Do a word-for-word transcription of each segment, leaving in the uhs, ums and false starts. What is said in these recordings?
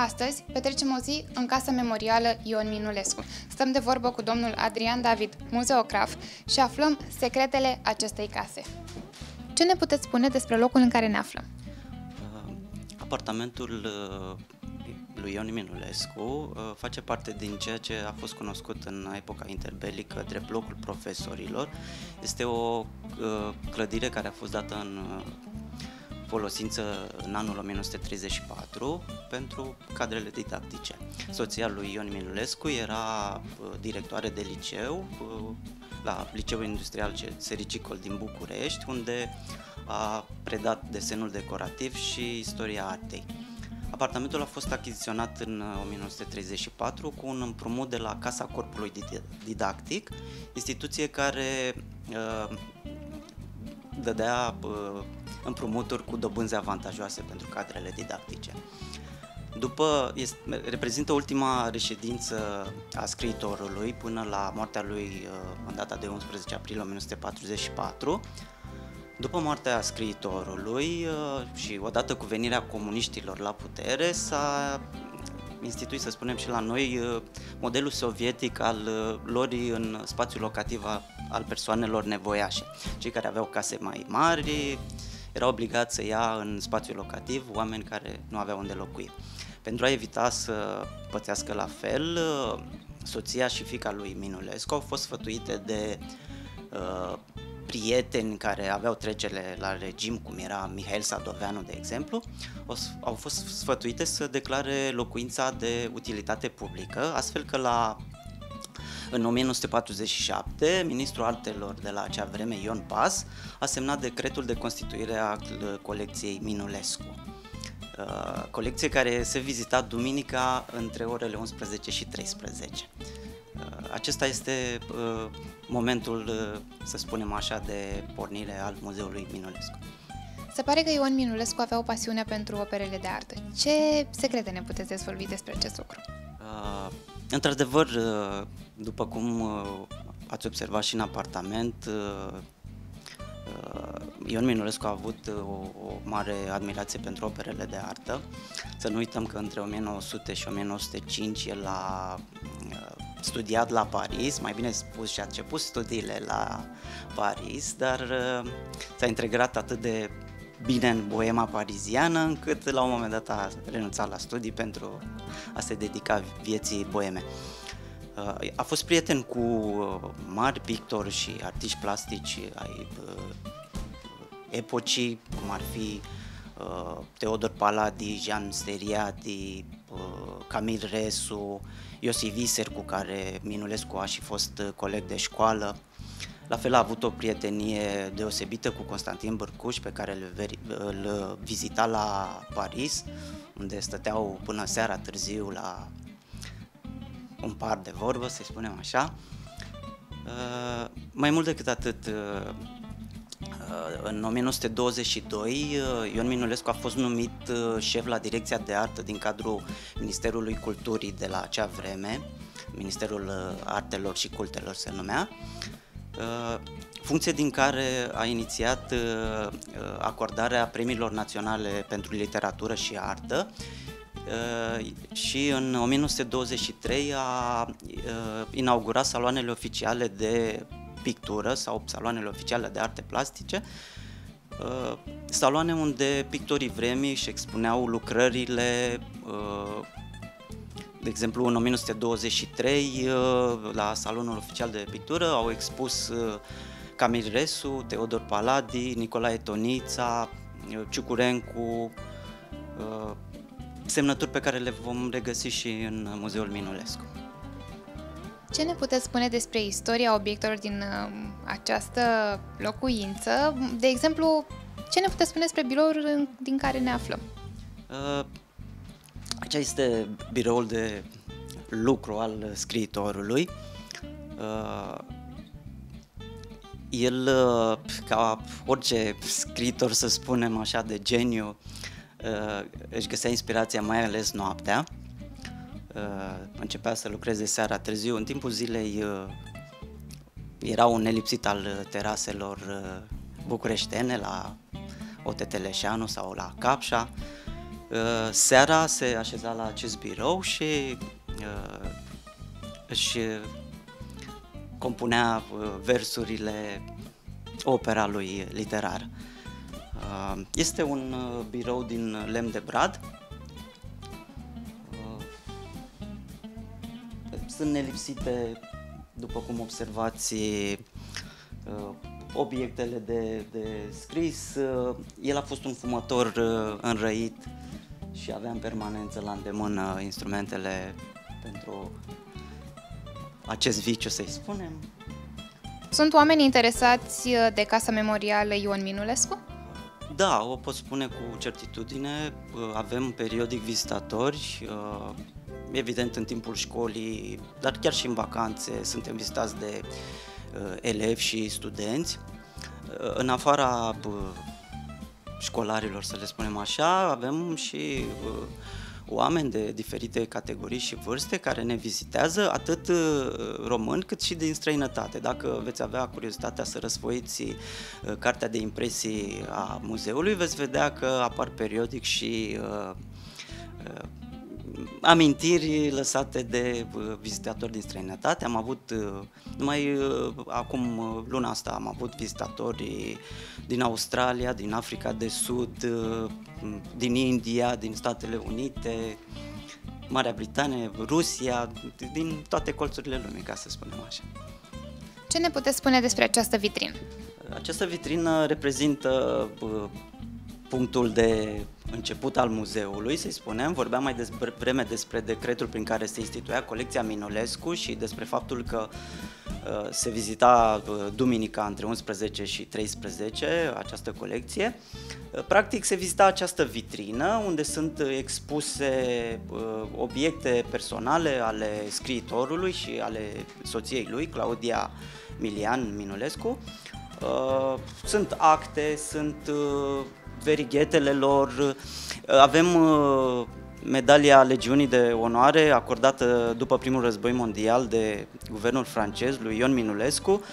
Astăzi petrecem o zi în Casa Memorială Ion Minulescu. Stăm de vorbă cu domnul Adrian David, muzeograf, și aflăm secretele acestei case. Ce ne puteți spune despre locul în care ne aflăm? Apartamentul lui Ion Minulescu face parte din ceea ce a fost cunoscut în epoca interbelică drept blocul profesorilor. Este o clădire care a fost dată în folosință în anul o mie nouă sute treizeci și patru pentru cadrele didactice. Soția lui Ion Minulescu era directoare de liceu la Liceul Industrial Sericicol din București, unde a predat desenul decorativ și istoria artei. Apartamentul a fost achiziționat în o mie nouă sute treizeci și patru cu un împrumut de la Casa Corpului Didactic, instituție care uh, dădea uh, împrumuturi cu dobânzi avantajoase pentru cadrele didactice. După, este, reprezintă ultima reședință a scriitorului până la moartea lui uh, în data de unsprezece aprilie o mie nouă sute patruzeci și patru. După moartea scriitorului și odată cu venirea comuniștilor la putere, s-a instituit, să spunem și la noi, modelul sovietic al luării în spațiul locativ al persoanelor nevoiașe. Cei care aveau case mai mari erau obligați să ia în spațiul locativ oameni care nu aveau unde locui. Pentru a evita să pățească la fel, soția și fiica lui Minulescu au fost sfătuite de uh, prieteni care aveau trecere la regim, cum era Mihail Sadoveanu, de exemplu, au fost sfătuite să declare locuința de utilitate publică, astfel că la, în o mie nouă sute patruzeci și șapte, ministrul artelor de la acea vreme, Ion Pas, a semnat decretul de constituire a colecției Minulescu. Colecție care se vizita duminica între orele unsprezece și treisprezece. Acesta este uh, momentul, uh, să spunem așa, de pornire al Muzeului Minulescu. Se pare că Ion Minulescu avea o pasiune pentru operele de artă. Ce secrete ne puteți dezvălui despre acest lucru? Uh, într-adevăr, uh, după cum uh, ați observat și în apartament, uh, uh, Ion Minulescu a avut uh, o, o mare admirație pentru operele de artă. Să nu uităm că între o mie nouă sute și o mie nouă sute cinci el a uh, studiat la Paris, mai bine spus, și a început studiile la Paris, dar uh, s-a integrat atât de bine în boema pariziană, încât la un moment dat a renunțat la studii pentru a se dedica vieții boeme. Uh, a fost prieten cu uh, mari pictori și artiști plastici ai uh, epocii, cum ar fi uh, Teodor Paladi, Jean Steriadi, uh, Camil Resu, Iosif Viser, cu care Minulescu a și fost coleg de școală. La fel a avut o prietenie deosebită cu Constantin Bârcuș, pe care îl, îl vizita la Paris, unde stăteau până seara târziu la un par de vorbă, să spunem așa. Mai mult decât atât, în o mie nouă sute douăzeci și doi, Ion Minulescu a fost numit șef la Direcția de Artă din cadrul Ministerului Culturii de la acea vreme, Ministerul Artelor și Cultelor se numea, funcție din care a inițiat acordarea premiilor naționale pentru literatură și artă și în o mie nouă sute douăzeci și trei a inaugurat saloanele oficiale de pictură sau saloanele oficiale de arte plastice, saloane unde pictorii vremii își expuneau lucrările. De exemplu, în o mie nouă sute douăzeci și trei, la salonul oficial de pictură au expus Camil Resu, Teodor Paladi, Nicolae Tonița, Ciucurencu, semnături pe care le vom regăsi și în Muzeul Minulescu. Ce ne puteți spune despre istoria obiectelor din această locuință? De exemplu, ce ne puteți spune despre biroul din care ne aflăm? Aici este biroul de lucru al scriitorului. El, ca orice scriitor, să spunem așa, de geniu, își găsea inspirația mai ales noaptea. Începea să lucreze seara târziu. În timpul zilei era un nelipsit al teraselor bucureștene, la O T Teleșeanu sau la Capșa. Seara se așeza la acest birou și își compunea versurile, opera lui literară. Este un birou din lemn de brad. Sunt nelipsite, după cum observați, obiectele de, de scris. El a fost un fumător înrăit și avea în permanență la îndemână instrumentele pentru acest viciu, să-i spunem. Sunt oameni interesați de Casa Memorială Ion Minulescu? Da, o pot spune cu certitudine. Avem periodic vizitatori, evident în timpul școlii, dar chiar și în vacanțe suntem vizitați de elevi și studenți. În afara școlarilor, să le spunem așa, avem și oameni de diferite categorii și vârste care ne vizitează, atât români cât și din străinătate. Dacă veți avea curiozitatea să răsfoiți cartea de impresii a muzeului, veți vedea că apar periodic și uh, uh, amintiri lăsate de vizitatori din străinătate. Am avut, numai acum luna asta, am avut vizitatori din Australia, din Africa de Sud, din India, din Statele Unite, Marea Britanie, Rusia, din toate colțurile lumii, ca să spunem așa. Ce ne puteți spune despre această vitrină? Această vitrină reprezintă punctul de început al muzeului, să-i spunem. Vorbeam mai devreme despre decretul prin care se instituia colecția Minulescu și despre faptul că uh, se vizita uh, duminica între unsprezece și treisprezece această colecție. Uh, practic se vizita această vitrină unde sunt expuse uh, obiecte personale ale scriitorului și ale soției lui, Claudia Milian Minulescu. Uh, sunt acte, sunt uh, verighetele lor. Avem medalia Legiunii de Onoare acordată după primul război mondial de guvernul francez lui Ion Minulescu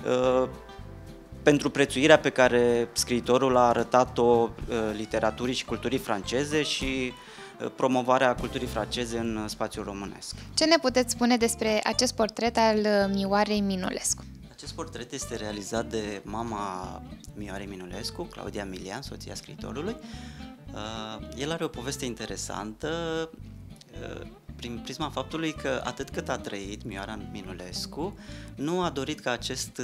pentru prețuirea pe care scriitorul a arătat-o literaturii și culturii franceze și promovarea culturii franceze în spațiul românesc. Ce ne puteți spune despre acest portret al Mioarei Minulescu? Acest portret este realizat de mama Mioarei Minulescu, Claudia Milian, soția scriitorului. El are o poveste interesantă prin prisma faptului că atât cât a trăit Mioara Minulescu, nu a dorit ca acest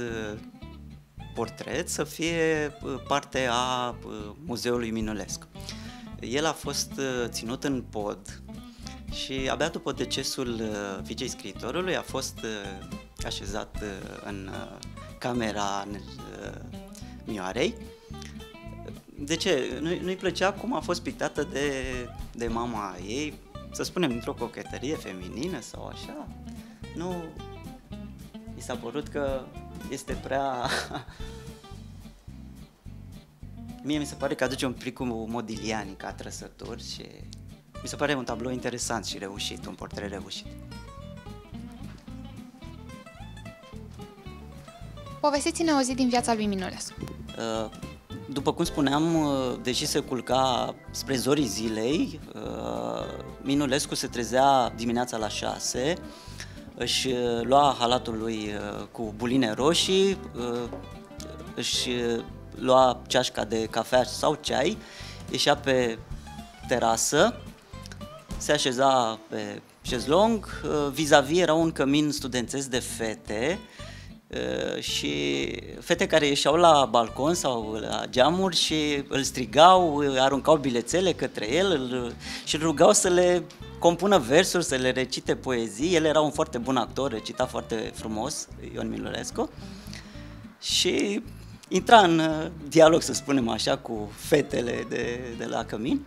portret să fie parte a Muzeului Minulescu. El a fost ținut în pod și abia după decesul fiicei scriitorului a fost așezat în camera Mioarei. De ce? Nu, nu-i plăcea cum a fost pictată de, de mama ei, să spunem, într-o cochetărie feminină sau așa. Nu, i s-a părut că este prea... Mie mi se pare că aduce un pic cu Modigliani ca trăsături și mi se pare un tablou interesant și reușit, un portret reușit. Povestiți-ne o zi din viața lui Minulescu. După cum spuneam, deși se culca spre zorii zilei, Minulescu se trezea dimineața la șase, își lua halatul lui cu buline roșii, își lua ceașca de cafea sau ceai, ieșea pe terasă, se așeza pe șezlong, vis-a-vis era un cămin studențesc de fete și fete care ieșeau la balcon sau la geamuri și îl strigau, aruncau bilețele către el îl, și îl rugau să le compună versuri, să le recite poezii. El era un foarte bun actor, recita foarte frumos, Ion Minulescu, și intra în dialog, să spunem așa, cu fetele de, de la cămin.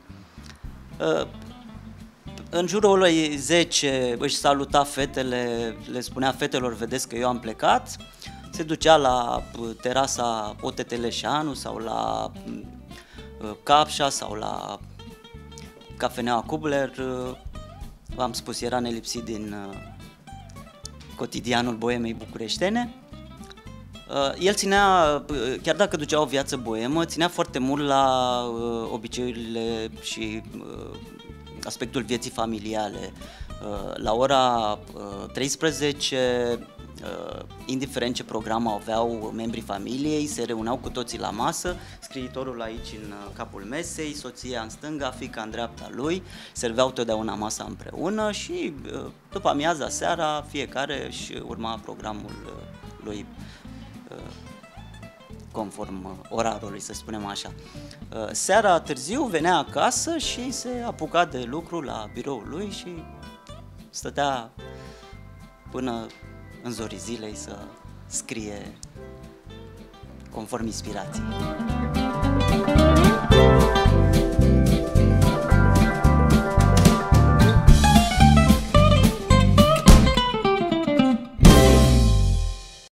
În jurul orei zece își saluta fetele, le spunea fetelor, vedeți că eu am plecat, se ducea la terasa O T T Leșanu sau la Capșa sau la cafeneaua Kubler, v-am spus, era nelipsit din cotidianul boemei bucureștene. El ținea, chiar dacă ducea o viață boemă, ținea foarte mult la obiceiurile și aspectul vieții familiale. La ora treisprezece, indiferent ce program aveau membrii familiei, se reuneau cu toții la masă, scriitorul aici în capul mesei, soția în stânga, fiica în dreapta lui, serveau totdeauna masa împreună și după amiaza, seara, fiecare își urma programul lui conform orarului, să spunem așa. Seara târziu venea acasă și se apuca de lucru la biroul lui și stătea până în zorii zilei să scrie conform inspirației.